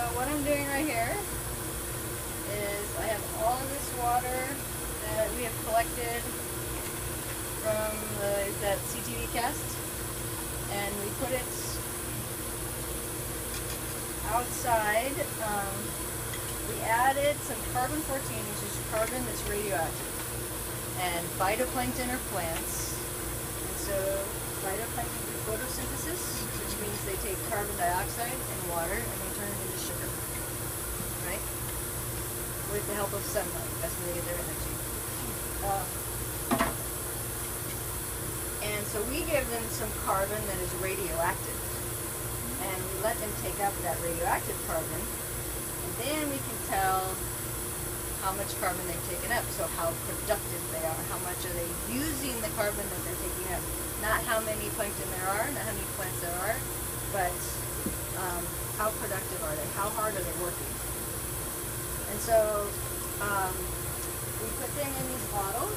what I'm doing right here is I have all of this water that we have collected from that CTV cast, and we put it outside. We added some carbon-14, which is carbon that's radioactive, and phytoplankton are plants, and so phytoplankton do photosynthesis, which means they take carbon dioxide and water and they turn it into sugar, right? With the help of sunlight, that's where they get their energy. And so we give them some carbon that is radioactive, and we let them take up that radioactive carbon, and then we can tell how much carbon they've taken up, so how productive they are, how much are they using the carbon that they're taking up. Not how many plankton there are, not how many plants there are, but how productive are they, how hard are they working. And so we put them in these bottles.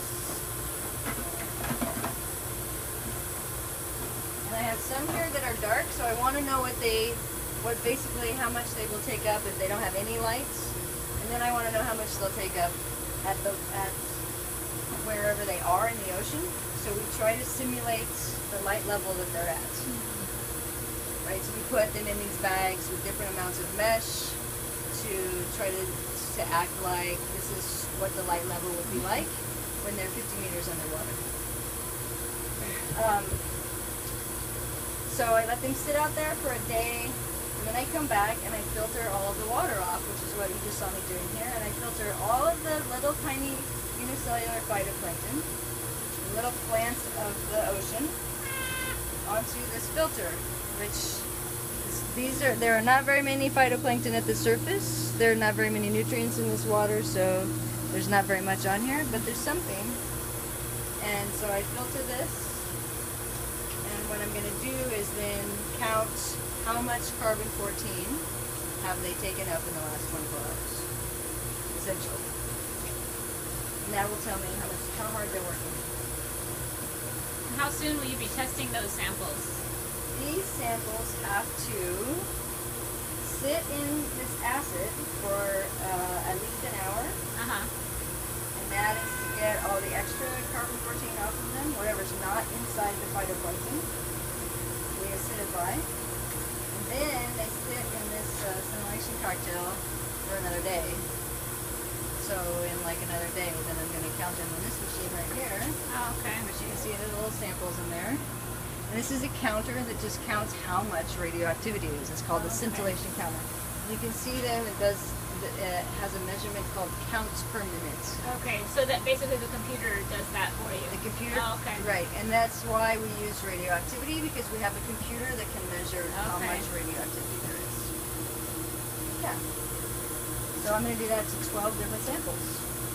And I have some here that are dark, so I want to know basically how much they will take up if they don't have any lights. And then I want to know how much they'll take up at wherever they are in the ocean. So we try to simulate the light level that they're at. Right, so we put them in these bags with different amounts of mesh to try to act like this is what the light level would be like when they're 50 meters underwater. So I let them sit out there for a day, and then I come back and I filter all of the water off, which is what you just saw me doing here, and I filter all of the little tiny unicellular phytoplankton, little plants of the ocean, onto this filter, which there are not very many phytoplankton at the surface. There are not very many nutrients in this water, so there's not very much on here, but there's something. And so I filter this, and what I'm going to do is then count how much carbon-14 have they taken up in the last 24 hours, essentially. And that will tell me how hard they're working. How soon will you be testing those samples? These samples have to sit in this acid for at least an hour. And that is to get all the extra carbon-14 off of them, whatever's not inside the phytoplankton. We acidify. And then they sit in this simulation cocktail for another day. So in like another day, then I'm going to count them on this machine right here. Oh, okay. Which you can see there's little samples in there. And this is a counter that just counts how much radioactivity it is. It's called the scintillation counter. You can see that it has a measurement called counts per minute. Okay, so that basically the computer does that for you. The computer, okay. Right, and that's why we use radioactivity, because we have a computer that can measure how much radioactivity there is. Yeah. So I'm going to do that to 12 different samples.